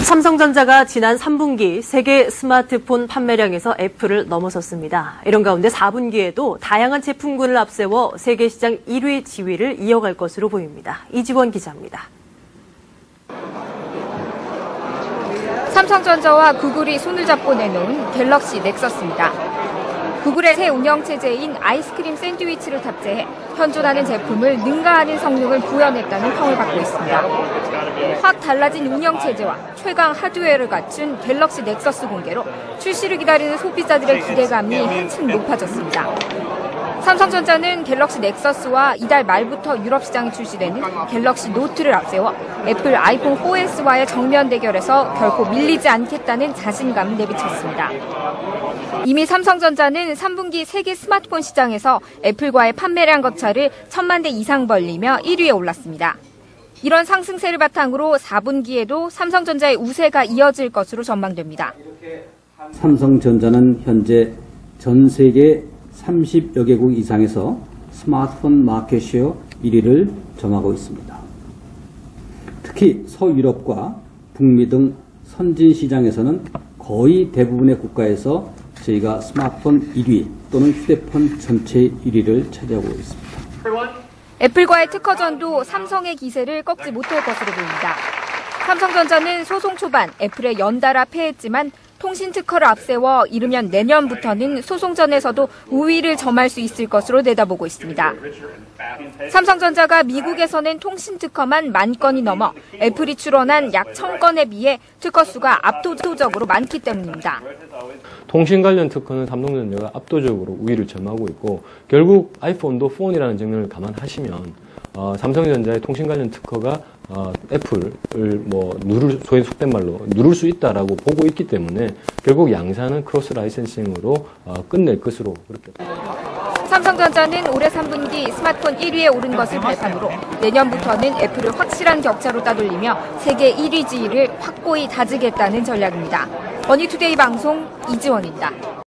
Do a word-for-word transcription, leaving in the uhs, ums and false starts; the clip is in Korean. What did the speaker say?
삼성전자가 지난 삼 분기 세계 스마트폰 판매량에서 애플을 넘어섰습니다. 이런 가운데 사 분기에도 다양한 제품군을 앞세워 세계 시장 일 위 지위를 이어갈 것으로 보입니다. 이지원 기자입니다. 삼성전자와 구글이 손을 잡고 내놓은 갤럭시 넥서스입니다. 구글의 새 운영체제인 아이스크림 샌드위치를 탑재해 현존하는 제품을 능가하는 성능을 구현했다는 평을 받고 있습니다. 확 달라진 운영체제와 최강 하드웨어를 갖춘 갤럭시 넥서스 공개로 출시를 기다리는 소비자들의 기대감이 한층 높아졌습니다. 삼성전자는 갤럭시 넥서스와 이달 말부터 유럽 시장에 출시되는 갤럭시 노트를 앞세워 애플 아이폰 포에스와의 정면 대결에서 결코 밀리지 않겠다는 자신감을 내비쳤습니다. 이미 삼성전자는 삼 분기 세계 스마트폰 시장에서 애플과의 판매량 거차를 천만 대 이상 벌리며 일 위에 올랐습니다. 이런 상승세를 바탕으로 사 분기에도 삼성전자의 우세가 이어질 것으로 전망됩니다. 삼성전자는 현재 전 세계 삼십여 개국 이상에서 스마트폰 마켓쉐어 일 위를 점하고 있습니다. 특히 서유럽과 북미 등 선진 시장에서는 거의 대부분의 국가에서 저희가 스마트폰 일 위 또는 휴대폰 전체 일 위를 차지하고 있습니다. 애플과의 특허전도 삼성의 기세를 꺾지 못할 것으로 보입니다. 삼성전자는 소송 초반 애플에 연달아 패했지만 통신 특허를 앞세워 이르면 내년부터는 소송전에서도 우위를 점할 수 있을 것으로 내다보고 있습니다. 삼성전자가 미국에서 낸 통신 특허만 만 건이 넘어 애플이 출원한 약 천 건에 비해 특허 수가 압도적으로 많기 때문입니다. 통신 관련 특허는 삼성전자가 압도적으로 우위를 점하고 있고 결국 아이폰도 폰이라는 측면을 감안하시면 어, 삼성전자의 통신 관련 특허가 어, 애플을 뭐 누를 소위 속된 말로 누를 수 있다라고 보고 있기 때문에 결국 양사는 크로스 라이센싱으로 어, 끝낼 것으로 그렇게. 삼성전자는 올해 삼 분기 스마트폰 일 위에 오른 것을 발판으로 내년부터는 애플을 확실한 격차로 따돌리며 세계 일 위 지위를 확고히 다지겠다는 전략입니다. 머니투데이 방송 이지원입니다.